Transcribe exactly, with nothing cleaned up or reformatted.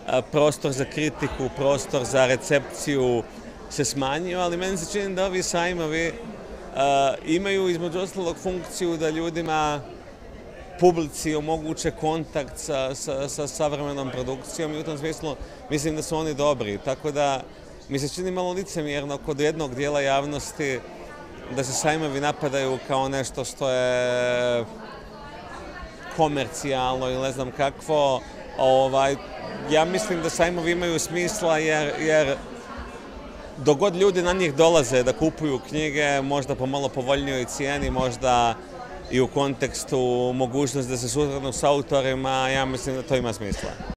prostor za kritiku, prostor za recepciju se smanjio, ali meni se čini da ovi sajmovi imaju između ostalog funkciju da ljudima, publici omoguće kontakt sa, sa, sa savremenom produkcijom i u tom smislu mislim da su oni dobri. Tako da mi se čini malo licemjerno kod jednog dijela javnosti da se sajmovi napadaju kao nešto što je komercijalno ili ne znam kakvo. Ovaj, ja mislim da sajmovi imaju smisla jer, jer dok god ljudi na njih dolaze da kupuju knjige, možda po malo povoljnijoj cijeni, možda i u kontekstu mogućnosti da se susretnu s autorima, ja mislim da to ima smisla.